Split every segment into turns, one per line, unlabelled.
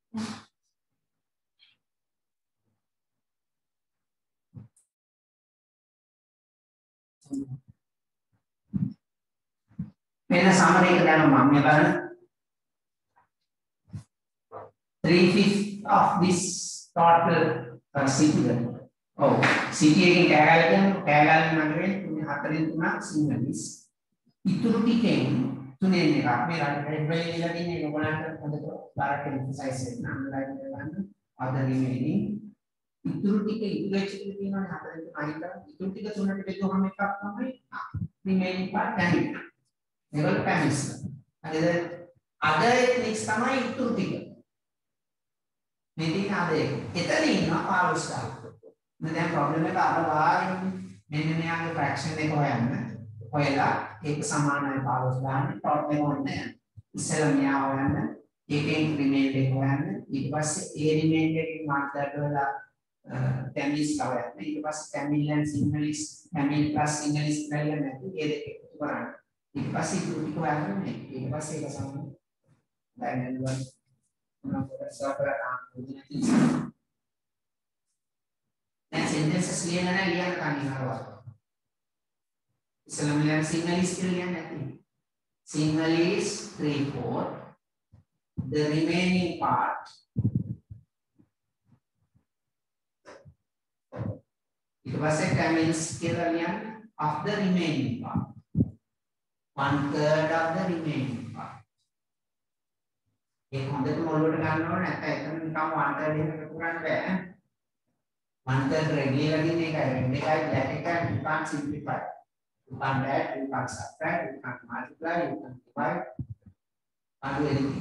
මෙන්න සමරේක දැම්මා මේ බලන්න 3/5 of this total city. Oh, city එකෙන් කෑගල්ලෙන් නගරේ 4/3 සිංහලිස්. ඉතුරු ටිකෙන් 3/1 මේ රටේ ඉලා තියෙන ඔයගොල්ලන්ට හොඳට බාරක් එක්සර්සයිස් එක නම් ලයින් කරගන්න. other remaining ඉතුරු ටික ඉතුරු වෙච්ච ටික තියෙනවානේ 4/3 අයින් කරලා ඉතුරු ටික 3ට බෙදුවම එකක් තමයි remaining part දැනෙන්නේ. මේවල පැමිස්. හරිද? other ethnics තමයි ඉතුරු ටික. මේ තියෙන other එක. එතන ඉන්නවා 15. දැන් ප්‍රොබ්ලම් එක අර වාරින් මෙන්න මෙයාගේ ෆ්‍රැක්ෂන් එක හොයන්න. හොයලා ඒක සමානයි 15 ගන්න ටොට් එක ඕනේ. ඉස්සෙල්ලා මෙයා හොයන්න. ඒකෙන් රිමේන්ඩ් එක හොයන්න. ඊට පස්සේ ඒ රිමේන්ඩ් එකෙන් මාර්ක් කරලා තැමිල්ස් හොයන්න. ඊට පස්සේ තැමිල් and සිංහලිස් තැමිල් plus සිංහලිස් කියලා නැති ඒ දෙක එකතු කරන්න. ඊට පස්සේ ඉතුරු ටික හොයන්න මේ. ඊට පස්සේ ඒක සමානයි. දැන් නේද? මොනවද සාකරා ආන්නේ දැන් sentences ලියන්න නැහැ ලියන්න කන්නේ හරවත්. ඉස්සෙල්ලාම ලියන්න සිංහලිස් කියලා ලියන්න නැති. සිංහලිස් 3/4 the remaining part ඊට පස්සේ tamils කියලා ලියන්න of the remaining part 1/3 of the remaining part ඒක හොඳට මොළවට ගන්න ඕනේ නැත්නම් එතන නිකන් 1/3 එකක් කරන්න බෑ. 1/3 regular again එකයි වෙන එකයි black එකයි you can't simplify. You can't add, you can't subtract, you can't multiply, you can't divide, can't do anything.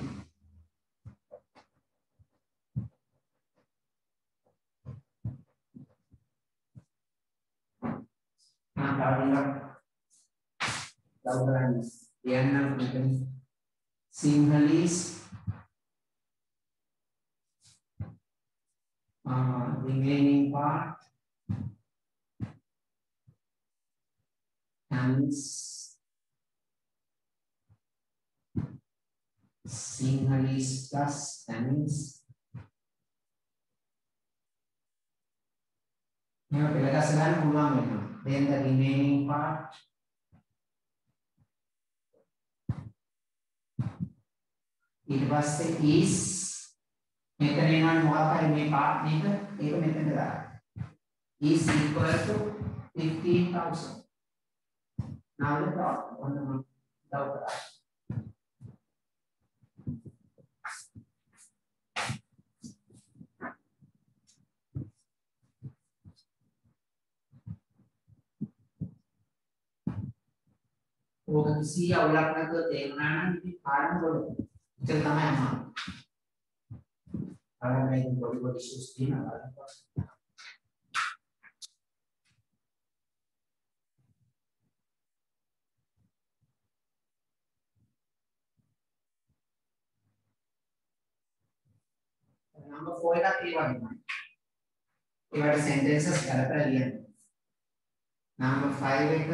Nah, kalau ingat lautan Diana mungkin Sinhalese remaining part and Sinhalese plus Tamils. Now, kita sekarang ulang ya. Then the remaining part it was the is මෙතන එනවා මොකක් හරි මේ part එක ඒක මෙතන දාන්න. is equal to 15,000. Now the plot on the double. ඕක කිසි අවුලක් නැතුව තේරුණා නම් ඉතින් කාරණා වල ඉතින් තමයි අමාරු. අර මේ පොඩි ඉෂුස් තියෙනවා. number 4 එකත් ඒ වගේමයි. ඒවට sentences කරලා ලියන්න. number 5 එක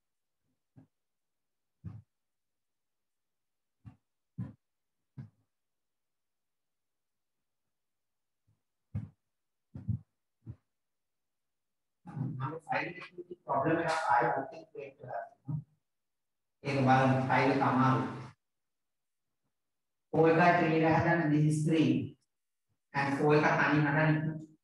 number 5 එකේ problem එකක් ආයෙ ඔතෙන් ක්‍රියේට් කරලා තියෙනවා. ඒක බලන්න 5 එක අමාරුයි. 4 එක ට්‍රී එක හදන්න this is 3 and 4 එක තනි හදන්න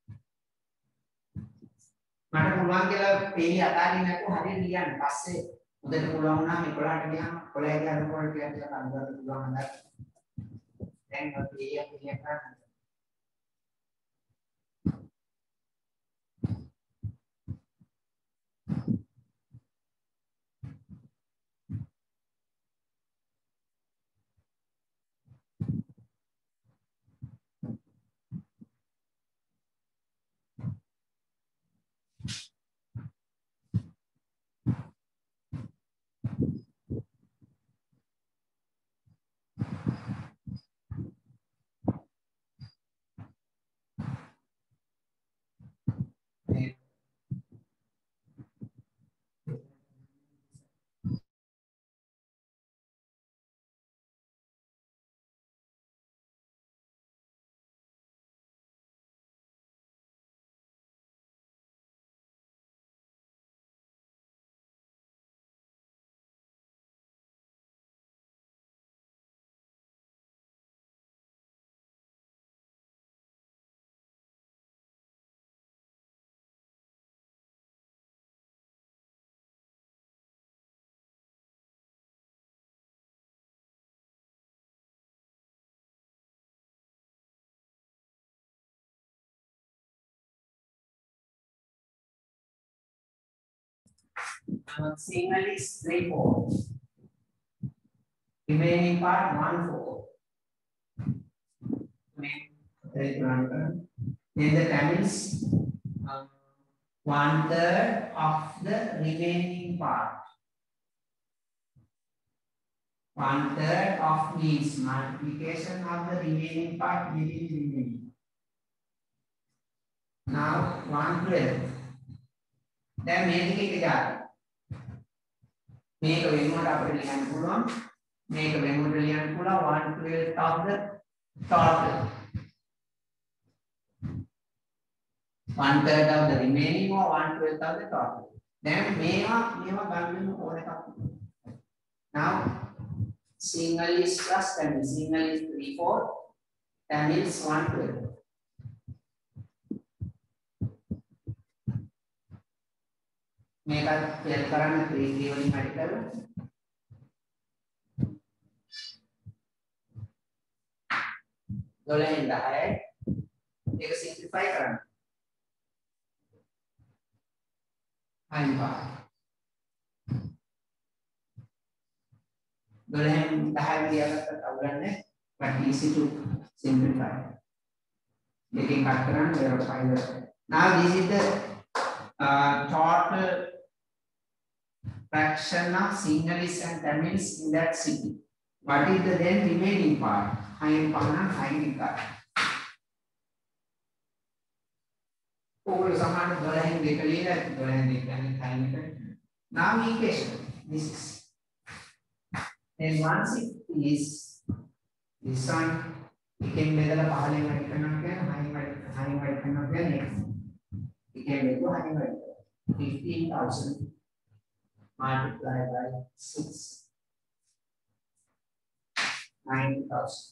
මට පුළුවන් කියලා පේලි අතාරින්න නැතුව හරියට ලියන්න. පස්සේ හොඳට පුළුවන් වුණාම 11ට ගියාම 11 ගන්නකොට ටිකක් ටිකක් අනුගත පුළුවන් හදන්න. දැන් ඔය ක්ලියර් කරන්න. Signal is 3/4. Remaining part 1/4. Then the Tamils 1/3 of the remaining part. 1/3 of means multiplication of the remaining part within remaining. Now 1/12. Then මේක එක ජාති. මේක වෙනුවට අපිට ලියන්න පුළුවන්. මේක වෙනුවට ලියන්න පුළුවන් 1/12 of the total. 1/3 of the remaining or 1/12 of the total. Then මේවා ගන්න ඕන එකක්. Now single is plus Tamil. Single is 3/4. Tamil is 1/12. මේක ක්ලියර් කරන්න 3 වලින් වැඩි කරලා 12 10 ඒක සිම්ප්ලිෆයි කරන්න. අයින් පහ 12 10 කියලාට අවුලන්නේ but easy to simplify. දෙකෙන් කට් කරන්න ඒකට 5. Now this is the total fraction of Sinhalese and Tamils in that city. What is the then remaining part? Hain pahana hain ka. Over saman 12 dekaliya 12 dekani hain ka. Now equation this is. Then once it is this one iken bedala pahalen වැඩි කරනවා කියන්නේ hain වැඩි කරනවා කියන්නේ iken බෙදුවා hain වැඩි 15,000 multiplied by 6. 90,000.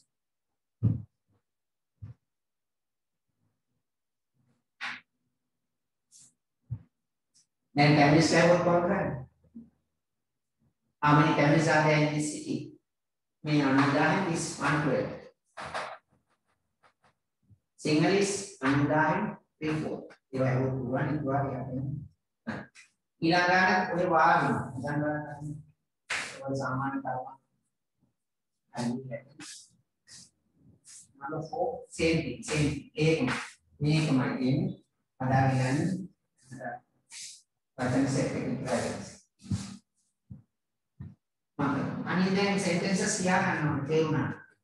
Then Tamils have what program? How many Tamils are there in this city? Mean Anudahan is 1/12. Sinhalese Anudahan 3/4. They have one is what happening. ඊළඟට ඔය වාගේ දැන් බලන්න ඔය සාමාන්‍ය කරපන් number 4 same thing මේකමයි එන්නේ හදාගෙන යන්න වචන සෙට් එකකින් ප්‍රයත්න අනිත් දැන් sentences කියා ගන්නවා තේරුණා.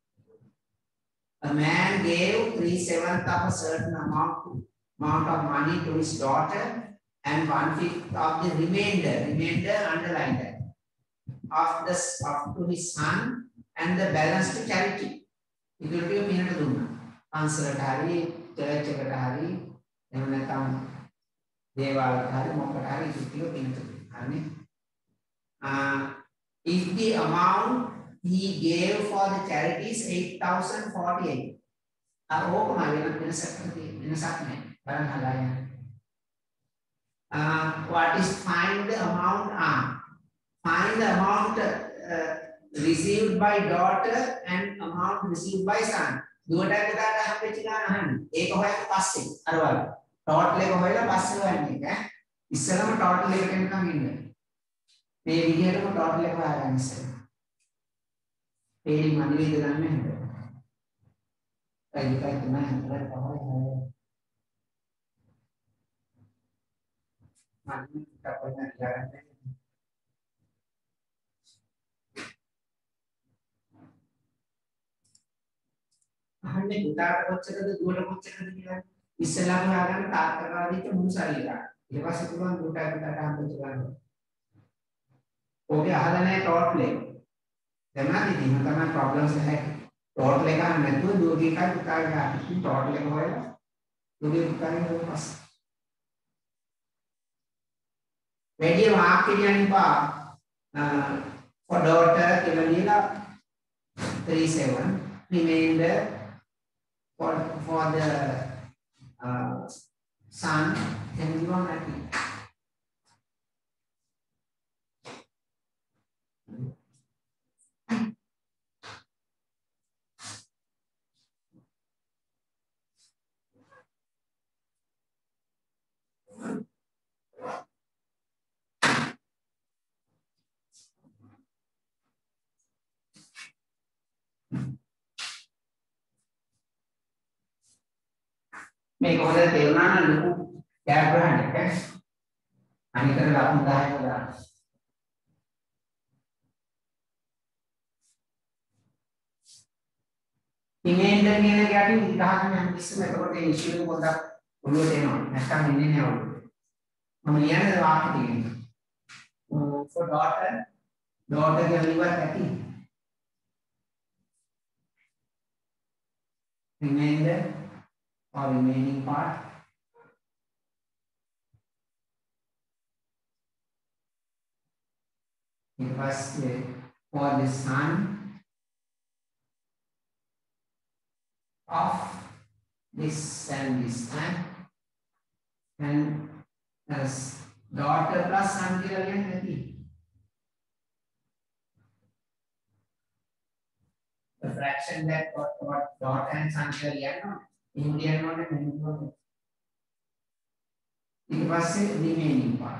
A man gave 3/7 of a certain amount of money to his daughter and 1/5 of the remainder underline that of to his son and the balance to charity. Itu dia minat dulu. Answer hari, church hari, yang nakam dewa hari, mau hari itu dia minat dulu. Hari. If the amount he gave for the charity is 8,048. Aku kemarin minat sakit, barang halanya. What is find the amount? Find the amount received by daughter and amount received by son. දුවටයි පුතාට හම්බෙච්ච ගාන අහන්න. ඒක හොයන්න පස්සේ අර වල total එක හොයලා පස්සේ හොයන්නේ ඈ. ඉස්සෙල්ලාම ටෝටල් එකට එන්නකම් ඉන්න. මේ විදිහටම ටෝටල් එක හොයාගන්න ඉස්සෙල්ලා. පේලි මනිවිද ගන්න නේද? ඒකයි තමයි හතරක් තමයි. මනිවිද අපේ ගන්න. අහන්නේ පුතාට කොච්චරද දුවට කොච්චරද කියලා ඉස්සෙල්ලාම හොයාගන්න තාත්තකාදීට මුළු ශරීරය. ඊට පස්සේ පුළුවන් දුවට පුතාට හම්බෙච්ච ගන්න. ඔගේ අහලා නැහැ ටෝටල් එක. දැන් ඉතින් තමයි ප්‍රොබ්ලම්ස් නැහැ. ටෝටල් එක අහන්න නැතුව දුවගේ එකයි පුතාගේ ගන්න. ටෝටල් එක හොයලා දුවගේ පුතාගේ හොයපස්. වැඩි මාක් කියන්න පා for daughter කියලා ලියලා 37 remainder for the son can be 190. මේක හොඳට තේරුණා නම් ලොකු ඩයග්‍රෑම් එකක් අනිතර ලකුණු 10ක් දාන්න. රිමේන්ඩර් කියන එක යටින් ඉතහාගෙන යන ඉස්සෙම එතකොට ඒ ඉෂුව එක පොඩ්ඩක් ඔළුවට එනවා. නැත්නම් එන්නේ නැහැ ඔළුවට. මම ලියන්නේ වාක්‍ය ටිකක්. for daughter කියලා ඇති. remainder or remaining part it was for the son of this and this and as daughter plus son කියලා කියන්නේ නැති. The fraction that what daughter and son කියලා කියනවා Indian one and Indian one. ඊට පස්සේ remaining part.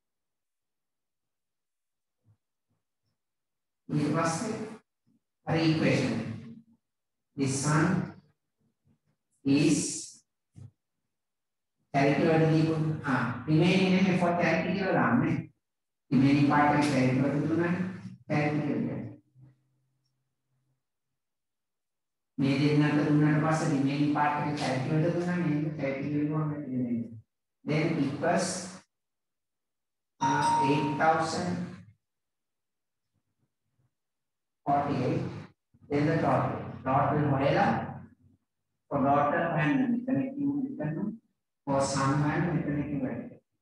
ඊට පස්සේ අර equation. The son is charity වලට දීපු remaining එකේ for charity කියලා දාන්නේ. remaining part එක charity වලට දුන්නා charity කියලා. මේ දෙන්නට දුන්නාට පස්සේ remaining part එක charity වලට දුන්නා මේක charity වලට දුන්නා. Then equals 8,048. Then the total හොයලා for daughter and මෙතන කිව්ව විතරම for son and මෙතන කිව්වා.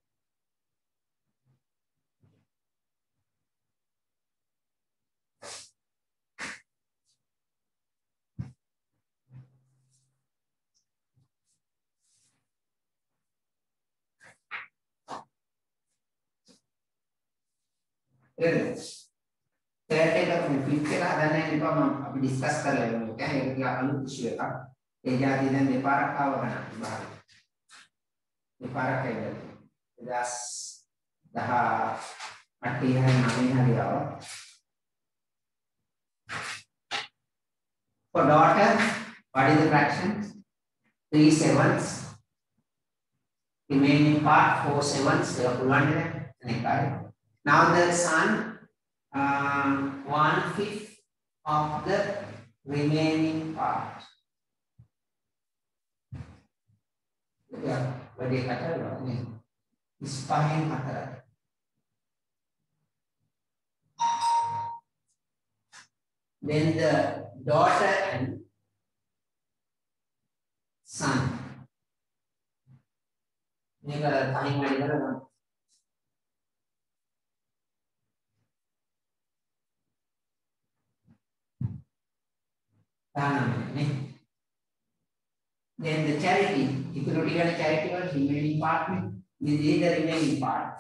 Saya tidak berpikir ada yang kita mau discuss kali ini, kan? Yang kita akan usul kan? Jadi dan di para kawan baru, di para kawan, jelas dah artinya namanya dia. For daughter, what is the fraction? 3/7. Remaining part 4/7. Saya puluhan ni, ni kali. Now the son, 1/5 of the remaining part. Ya, bagi kata ini, ispahin kata. Then the daughter and son. Ini kalau time lagi berapa? Then the charity, if you look at charity was remaining part, this is the remaining part.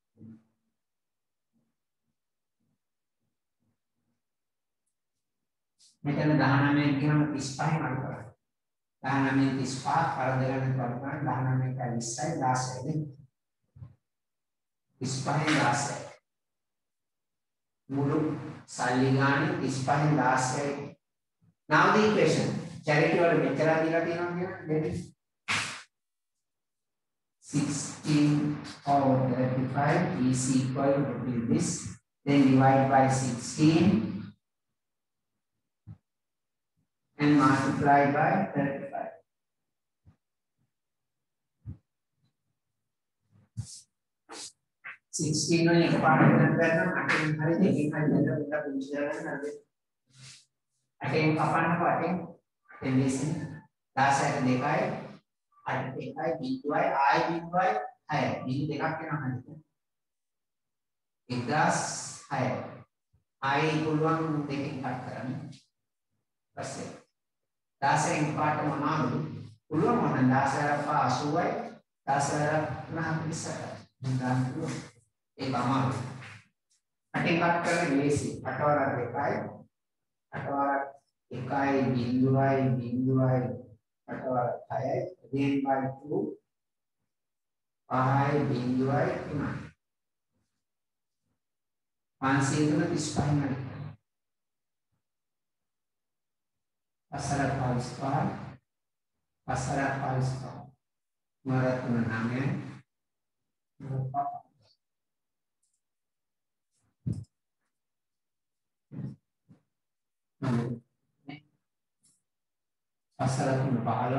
මෙතන 19 කියනම 35 මඩ කරා. 19 35 පරද ගන්න කරපුවා 19 20යි 16යි. 35 16. මුළු සල්ලි ගානේ 35 16යි. Now the equation. Charity වල මෙච්චර දීලා තියෙනවා කියන්නේ 16 over 35 is equal to this. Then divide by 16 and multiply by 35. Sixteen one එකපාරට ගන්න බැරි නම් 8 හරි දෙකකින් හරි දෙන්න උඩ පුංචි කරගන්න හරි 8න් කපන්න පාටෙන් එන්නේ 16ට 2යි 8ට 1යි බිඳුවයි ආයි බිඳුවයි 6යි බිඳු දෙකක් වෙනවා හරිද 1006යි ආයි පුළුවන් දෙකකින් කට් කරන්න පස්සේ 16න් පාට මොනවාද පුළුවන් මොන 16ක් 80යි 16ක් 40යි ගන්න පුළුවන් ඒක අමාරුයි 8න් කට් කරන්නේ ලේසි 8 වරක් 2යි 8 වරක් 1යි බිඳුවයි බිඳුවයි 8 වරක් 6යි then by 2 5යි බිඳුවයි 3යි 535 හරි pasarap palis pa Maret menangnya. Pasal pahala,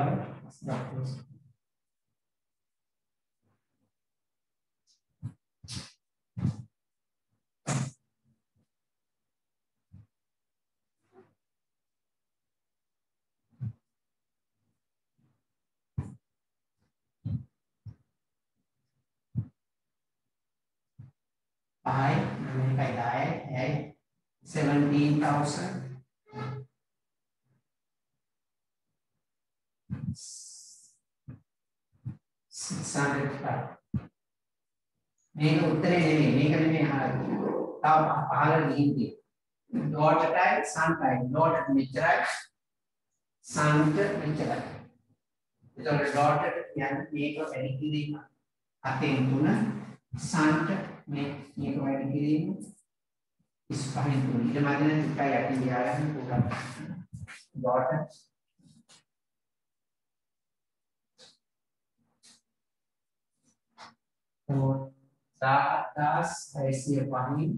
I die at 17,000. 605. මේක උත්තරේ නෙමෙයි මේක නෙමෙයි අහන්නේ. තව පහළ ගිහින් ඩොටටයි සන්ටයි ඩොටට මෙච්චරයි සන්ට මෙච්චරයි. එතකොට ඩොටට කියන්නේ මේක වැඩි කිරීම අතෙන් 3 සන්ට මේක වැඩි කිරීම 25 3 ඊට මැදින් එකයි යටි ගියාගෙන පුරා ඩොට das ICA pahin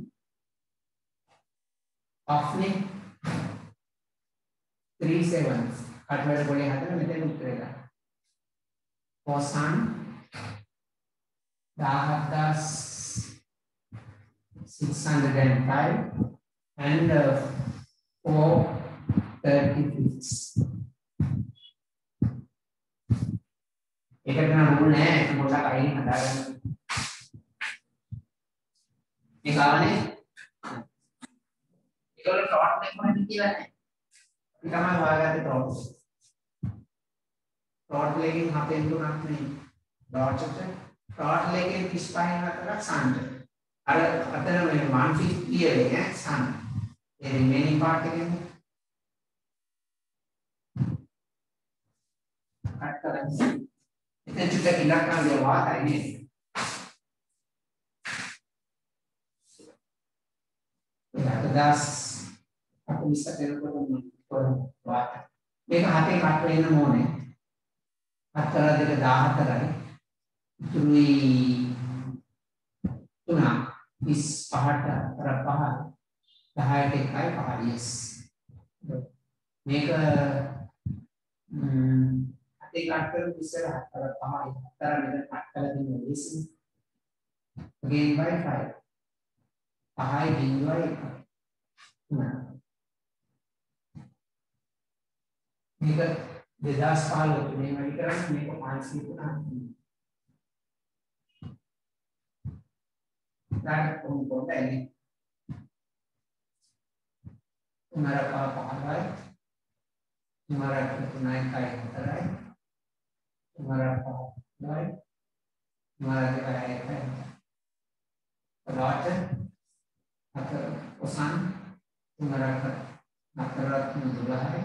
afne 37 කටවල පොලේ හදන මෙතන උත්තරේ ගන්න. cosine 17,605 and 436. ඒකට නම් මුල් නෑ ඒක පොඩ්ඩක් අයින් හදාගන්න. මේ ගානේ ඒකවල ටොට් එක කොහෙද කියලා නෑ. ඒක තමයි හොයාගත්තේ ටොට්. ටොට් එකකින් හතෙන් තුනක් නේ. ඩොට් එක ටොට් එකකින් 35 හතරක් සම්ද. අර අතන මේ 150 එකේ සම්. ඒ රිමේනින් පාර්ට් එකෙන් කට් කරන්නේ. එතන චුට්ටක් ඉලක්කම් දෙනවා තායිනේ. das aku bisa telepon buat මේක හතෙන් කට් වෙන්න ඕනේ. හතර දෙක 14යි. ඉතුරුයි 3 35ට අතර 5 10ට 1යි 5 yes. මේක හතෙන් කට් කරමු ඉස්සර හතර 5යි. හතර මෙතන කට් කරලා දෙන්න ලේසි. again by 5. 5යි බිඳුවයි 1යි. මේක 2015 මේ වැඩි කරන්නේ මේක 503. දැන් කොහොමදයි? तुम्हारा पहाड़ तुम्हारा नाइन का होता है तुम्हारा पहाड़ तुम्हारा जगह है राज अगर उसान तुम्हारा नकरात में जुड़ा है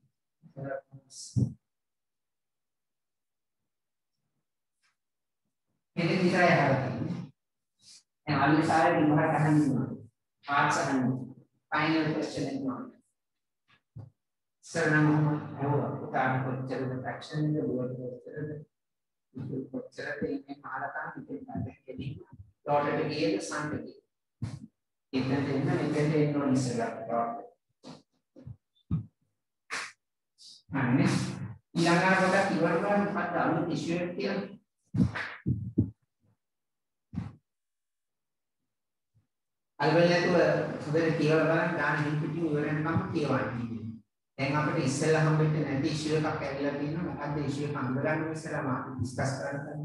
ini bisa ya yang alih saya di mana tahan parts and final question in one sir nama ayo kita bicara tentang action ini buat bicara ini mahalatan kita jadi dot at the sampai kita ini Indonesia dot ini yang ada keyword kan pada alur issue dia අල්බලේ තුල සුබේ කියලා බලන්න ගන්න input ඉවරෙන් නම් කියවන්නේ. දැන් අපිට ඉස්සෙල්ලා හම්බෙච්ච නැති ඉෂුව එකක් ඇවිල්ලා තියෙනවා. මොකද්ද ඉෂුව එක හම්බ ගන්න ඉස්සෙල්ලා මම ඩිස්කස් කරන්න.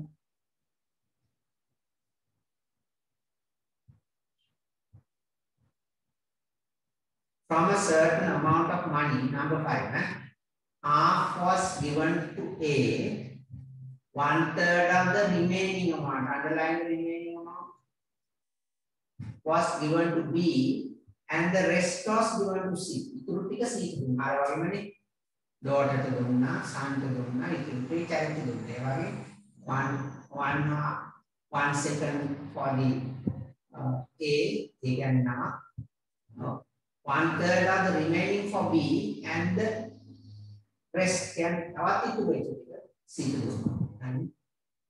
From a certain amount of money, number 5, half was given to A, 1/3 of the remaining amount, underline the remaining amount, was given to B and the rest was given to C. Itu tika C itu. Mara wagi mani dot itu dona, san itu dona, itu cari itu dona. Wagi 1 second for the A, kan nama. 1/3 of the remaining for B and the rest kan awat itu begitu. C itu dona.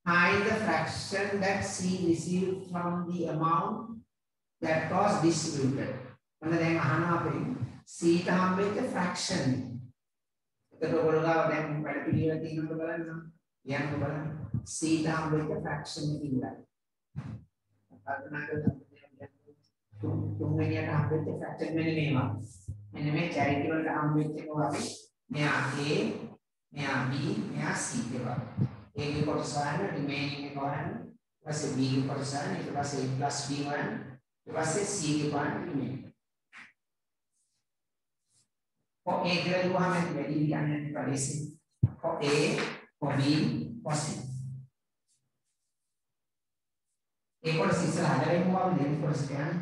find the fraction that C received from the amount that was distributed. ඔන්න දැන් අහනවා අපේ C ට හම්බෙච්ච fraction. එතකොට ඔයගොල්ලෝ ගාව දැන් වැඩ පිළිවෙල තියෙනවද බලන්න. කියන්න බලන්න. C ට හම්බෙච්ච fraction එක ඉන්නයි. කල්පනා කරලා තුන්වෙනියට හම්බෙච්ච fraction මෙන්න මේවා. මෙන්න මේ charity වලට හම්බෙච්ච එක වගේ මෙයා A, මෙයා B, මෙයා C කියලා. A के कोट्स वन रिमेनिंग के वन वैसे B के quotes one it was A plus B1 वैसे C के वन रिमेनिंग for A के वैल्यू हमें वैल्यू जानने की पड़ेगी for A for B for C A quotes इस तरह हज़ार एक हुआ भी नहीं कोट्स क्या है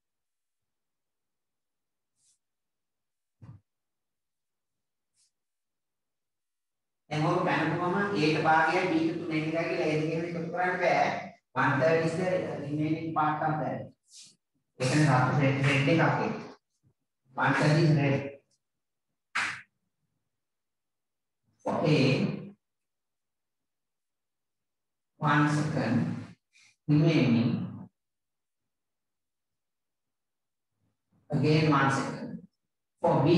එමොරු පැනපුවම A ට භාගයයි B ට 3 වෙනිදා කියලා ඒ දෙකෙන් එකතු කරන්න බෑ 1/3 is the remaining part of that එතන red එකක් ඒක 1/3 is red for A 1 second remaining again 1 second for B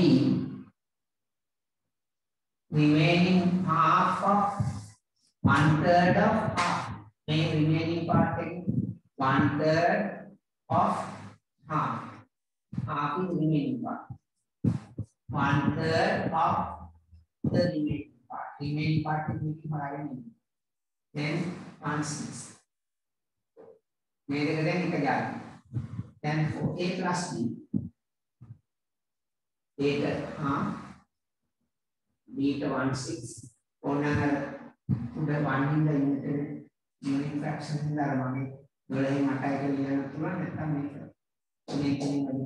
remaining half of 1/3 of half. Make remaining part taking 1/3 of half. Half is remaining part. 1/3 of the remaining part. Remaining part is making part. Then 1/6. Make it then then for A plus B. A half. B to 1/6 on the 1 in the unit fraction in the money. Doing my title in the make a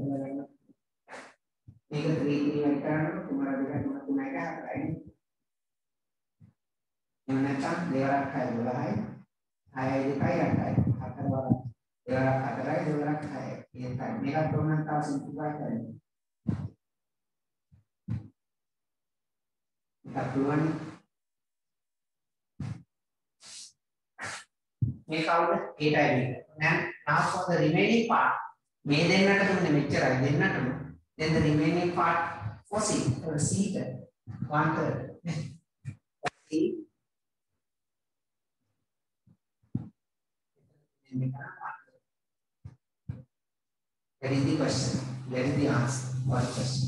3 return to my right. In the time, there are high. I identify after there are high. Make a 2,000 make out the A type. And now for the remaining part, then the remaining part for C, or C 1/3. C. That is the question. That is the answer for the question.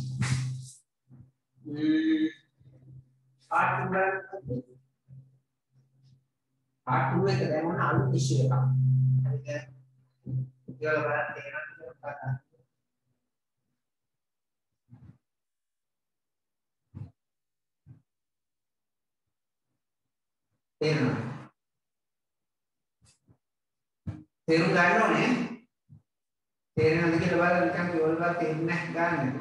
Part 2 එක දැන් මොන අලුත් ඉෂුව එකක්. හරිද? කියලා බලන්න තේරෙනවා කතා. තේරෙනවා. තේරුම් ගන්න ඕනේ. තේරෙනවද කියලා බලන්න නිකන් කියවලවත් තේරුන්නේ නැහැ ගන්න.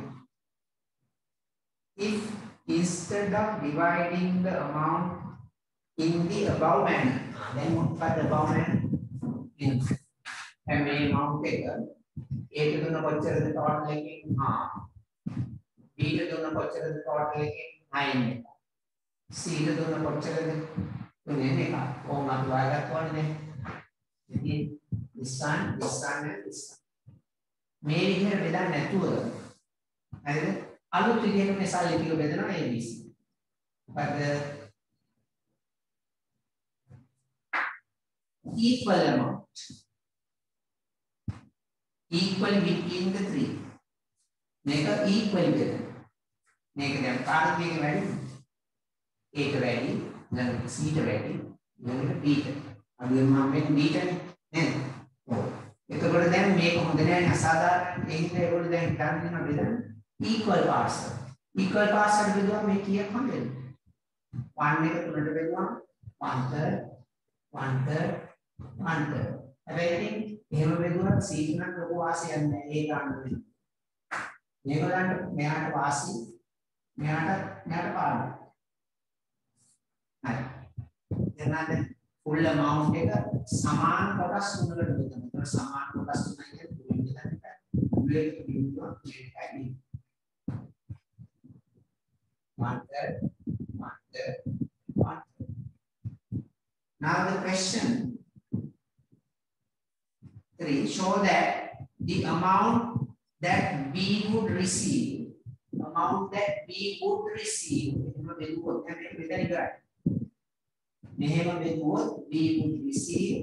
If instead of dividing the amount in the above manner, then what the above manner is and may amount taken A to the total taking half, B to the total taking 9, C to the total oh not that one this one and this one. Maybe here with that network. අලුත් විදිහට මේ සල්ලි ටික බෙදනවා ABC. But the equal amount equal between the three. Make a equal better. Make them part make a value. A to value, then C to value, then B to. And we make B to එතකොට දැන් මේක හොඳ නැහැ අසාධාරණ ඒකේ ඒගොල්ලෝ දැන් හිතන් දෙනවා බෙදන්න. Equal parts. Equal parts and with one make here 100. 1 make a 200 with 1/3, 1/3, 1/3. Everything here with one C not to wasi and A can't do. Never mehat wasi, mehat part. Then full amount එක සමාන කොටස් තුනකට බෙදනවා. සමාන කොටස් තුනයි කියන්නේ 1/3, 1/3, 1/3. Now the question 3, show that the amount that B would receive, B would receive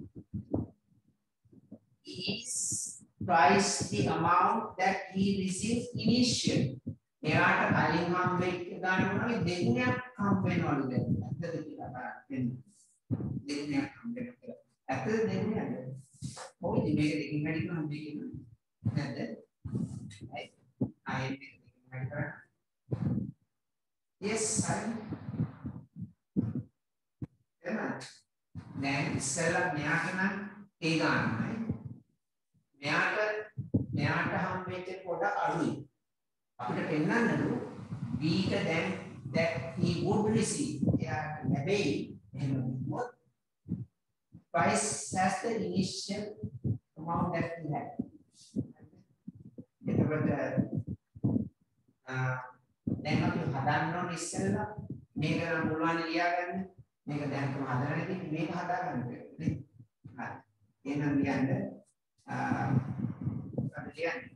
is twice the amount that he received initially. එයාට කලින් හම් වෙච්ච ගන්නවනේ දෙන්නයක් හම් වෙනවලු දැන්. ඇත්තද කියලා බලන්න. දෙන්නයක් හම් වෙනවා කියලා. ඇත්තද දෙන්නයක්ද? කොහොමද මේක දෙකින් වැඩි කරන්නේ හම් වෙන්නේ? නැද්ද? right? ආයෙත් දෙකින් වැඩි කරන්න. yes I. එහෙනම් දැන් ඉස්සෙල්ලා මෙයාට නම් ඒ ගන්නයි. මෙයාට හම් වෙච්ච පොඩ අඩුයි. අපිට පෙන්නන්නලු B ට දැන් that he would receive ලැබෙයි එහෙම වුණොත් twice as the initial amount that he had. එතකොට දැන් අපි හදන්න ඕනේ ඉස්සෙල්ලා මේක නම් පුළුවන් ලියාගන්න. මේක දැන් කොහොමද හදන්නේ? ඉතින් මේක හදාගන්න නේ. හරි. එහෙනම් ලියන්න ලියන්න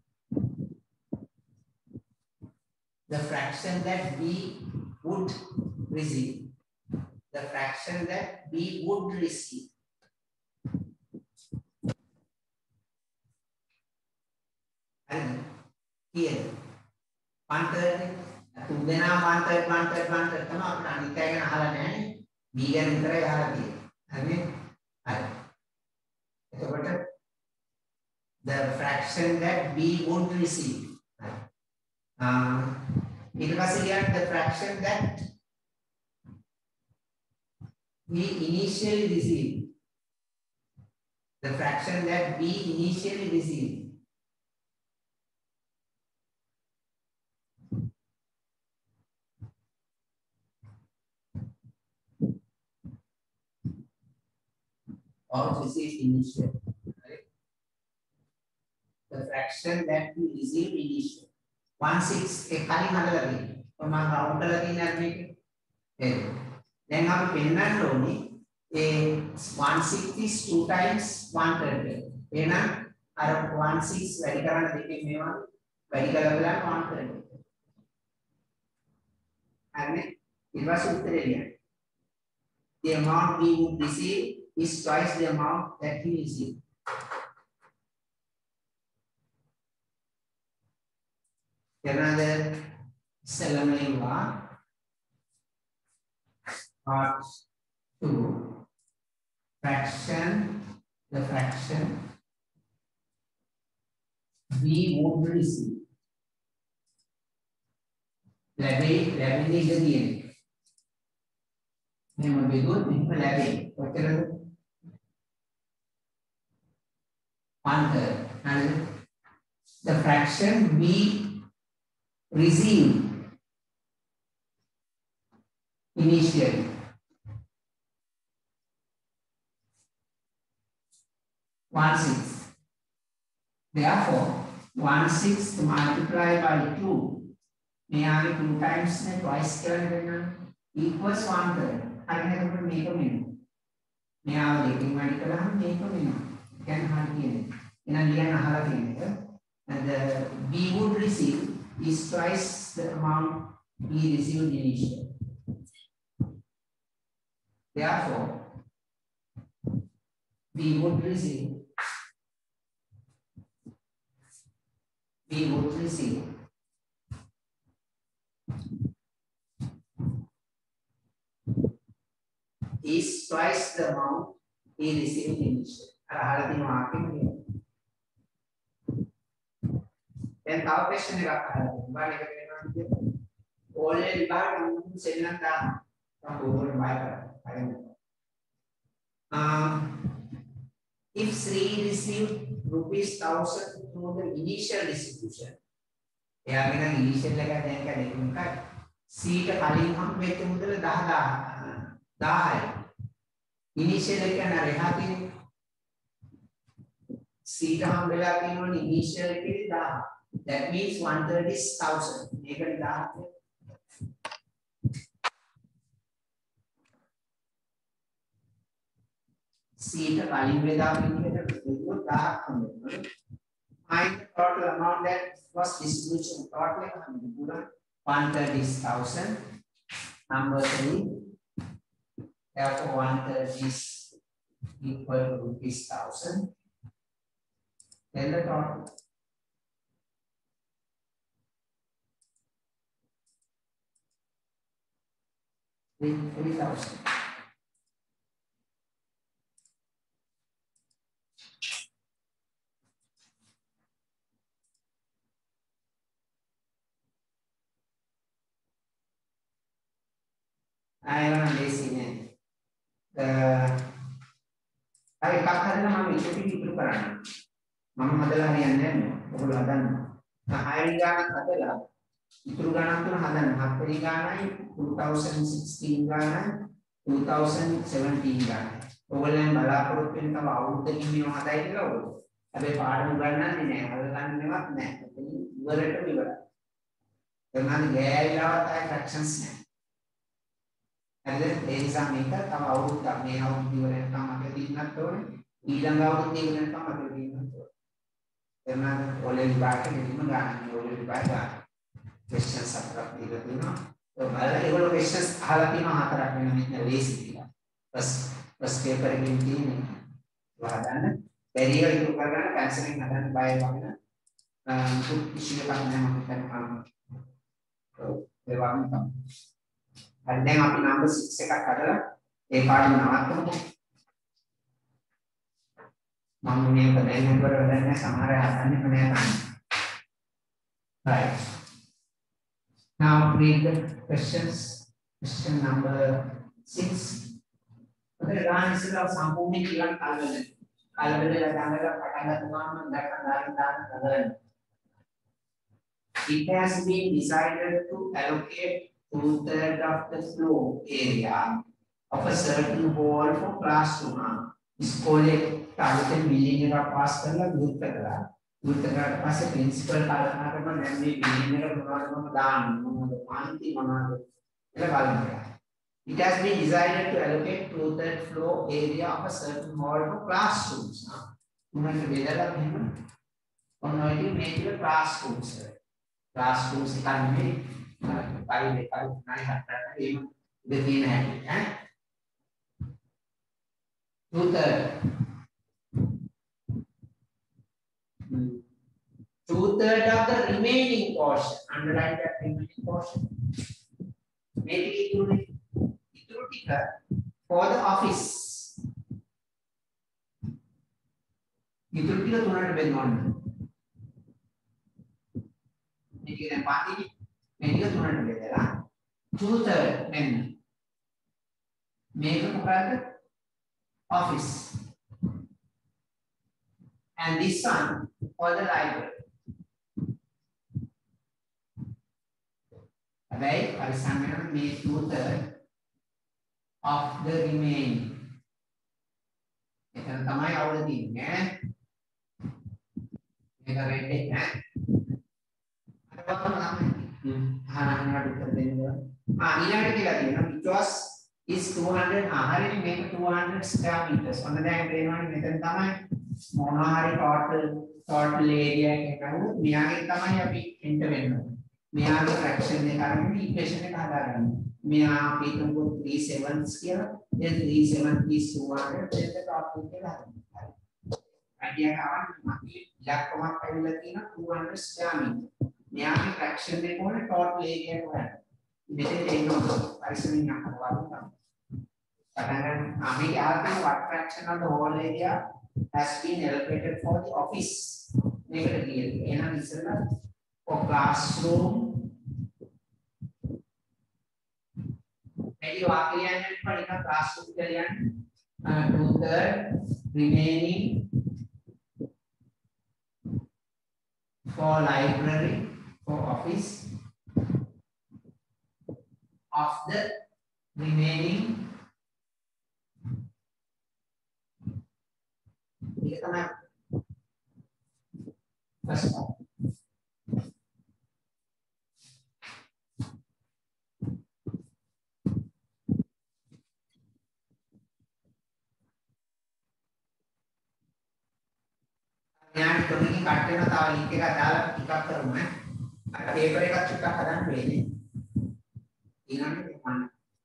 the fraction that B would receive. The fraction that B would receive. And here, 1/3. තුන්දෙනා 1/3 තමයි අපිට අනිත් අය ගැන අහලා නැහැ. B ගැන විතරයි අහලා තියෙන්නේ. හරිනේ? හරි. එතකොට the fraction that B would receive. It was the fraction that we initially received. The fraction that we initially received. Or received initially. Right? The fraction that we received initially. 1/6 एक खाली हदලා තියෙනවා. මම රවුන්ඩ් කරලා තියෙන මේක. එහෙනම් දැන් අපි පෙන්නන්න ඕනේ ඒ 1/6 is 2 times 1/3. එහෙනම් අර 1/6 වැඩි කරන්න දෙකෙන් මේවා වැඩි කරලා බලන්න 1/3. හරිනේ? ඊට පස්සේ උත්තරේ ලියන්න. The amount we would receive is twice the amount that we received. Another Salameva part 2 fraction, the fraction we would receive. ලැබෙන්නේ ඉඳියෙන්. මෙහෙම බෙදුවොත් මෙහෙම ලැබෙන්නේ. කොච්චරද? 1/3. The fraction we receive initially. One-sixth. Therefore, 1/6 multiplied by 2. May I 2 times twice equals 1/3. I can have to make a minimum. May I taking medical make a minimum. Can hardly in a and the we would receive is twice the amount we received initially. Therefore, we would receive is twice the amount he received initially. Then our question is already if Sri received rupees 1,000 through the initial distribution, initial C initial initial that means 1/3 is 1,000. C ට කලින් වේදා පිළිවෙලට බෙදුවොත් 1000ක් හම්බ වෙනවා. Find the total amount that was distribution. Total එක හම්බ වෙනවා. 130,000. Number 3. Therefore, 130 is equal to rupees 1,000. Then the total. 3,000. I am lazy man. Hari kakak ada mami itu di perubahan. Mama adalah yang lain, orang lain. Nah hari ganas adalah itu ganas tu hadan. Hari ganas 2016 ganas, 2017 ganas. Orang yang balap perut pun tahu awal tu ini orang ada itu lah. Tapi pada ganas ni, ada ganas ni mat ni. Jadi dua itu juga. Dengan gaya lawat ada fractions ni. Ada exam itu tahu awal tak ni awal di mana tahu macam ni nak tu. Ilang awal di mana tahu macam ni nak tu. Karena oleh dibaca jadi menggana oleh dibaca questions apa itu tu no. तो बाला एगो questions हालांकि ना हाथ रखने में इतना less दिया. बस पेपर गिनती नहीं. वादा ना Periyar itu karena cancelling hadan by वाला untuk issue का नाम kita काम. तो देवान काम. Ada yang api number 6 से cut adalah part menawat tu. Mampunya pertanyaan berbeda sama reaksinya penyataan. Right. Now read the questions. Question number 6. Pertanyaan istilah sambungnya hilang kalbel. Kalbel adalah kata-kata tuan dan. It has been decided to allocate 2/3 of the floor area of a certain hall for classroom. Sekolah targeted building era pass करला दूर करला पास से principal कल्पना करना Naimi building era बनाना दान मतलब पांति बनाना ये कल्पना. It has been decided to allocate 2/3 floor area of a certain hall for classrooms. उन्होंने बेदला है ना. उन्होंने मेजर classrooms इकान में पाई लेकर नाई हटता है ये देखिए है. 2/3 of the remaining portion. Underline that remaining portion. Maybe it will for the office. It will be the 200 Maybe the party. Maybe the 200 2/3 men. Make a office. And this one for the library. Right? Arisamena made 2/3 of the remaining. Ito tamay awal din, eh? Ito rin din, eh? Ano ba ito naman? Hanap-hanap ito din ba? Ilan kita din, because is 200, hari ini make 200 square meters. Ano na yung plano ni ito tamay? Monahari total area kita hu miagi tamai api intervention miagi fraction ने कारण भी equation ने कहा जा रहा है मिया पे तुमको 3/7 किया then 3/7 is 200 then the total के रहा है idea kawan maki इलेक्ट्रॉन का लगी ना 200 square meter मियागी fraction ने कौन total area को है इसे देखो ऐसे नहीं यहाँ पर वाला था पढ़ना हमें क्या आता है what fraction of the whole area has been allocated for the office. Negative here. For classroom. Maybe classroom 2/3 remaining for library, for office of the remaining. First part. විනාඩි 3කින් කට් වෙනවා. තව ලින්ක් එකක් දාලා ටිකක් කරමු ඈ. අර පේපර් එකක් ටිකක් හදන්න වෙන්නේ. ඊළඟට මම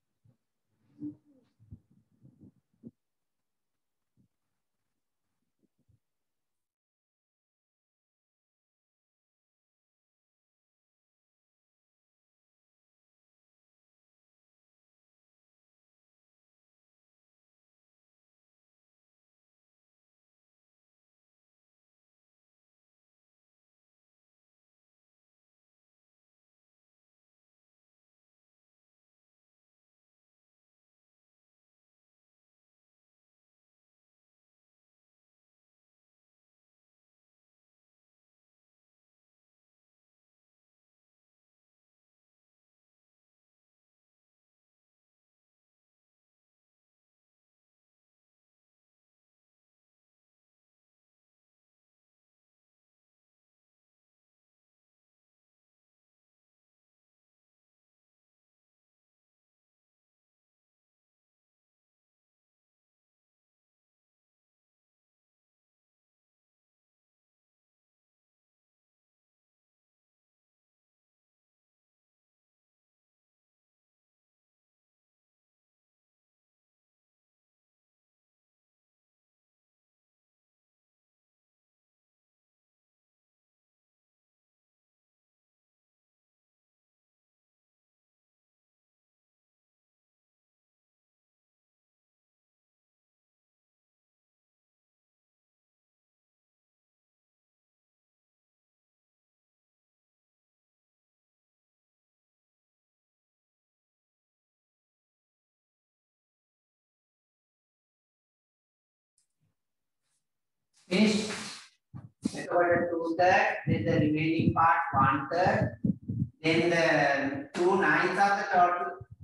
finish. Equal to 2/3, then the remaining part 1/3, then the 2/9 of the total.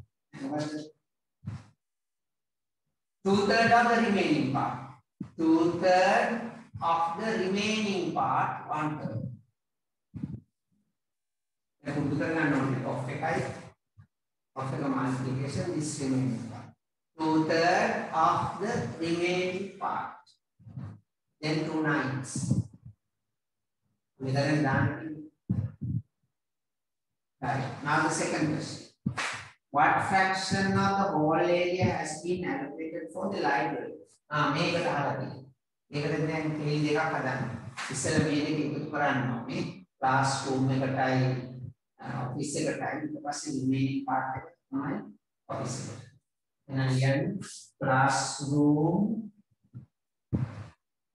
2/3 of the remaining part. 2/3 of the remaining part 1/3. The of the multiplication is remaining part. 2/3 of the remaining part. Then 2/9. Right. Now the second question. What fraction of the whole area has been allocated for the library? මේකට අහලා තියෙනවා. මේකට දැන් ක්ලී දෙකක් හදන්න. ඉස්සෙල්ලා මේ දෙක එකතු කරන්න ඕනේ. ක්ලාස් රූම් එකටයි ඔෆිස් එකටයි ඊට පස්සේ remaining part එක තමයි ඔෆිස් එකට. එහෙනම් ලියන්න ක්ලාස් රූම්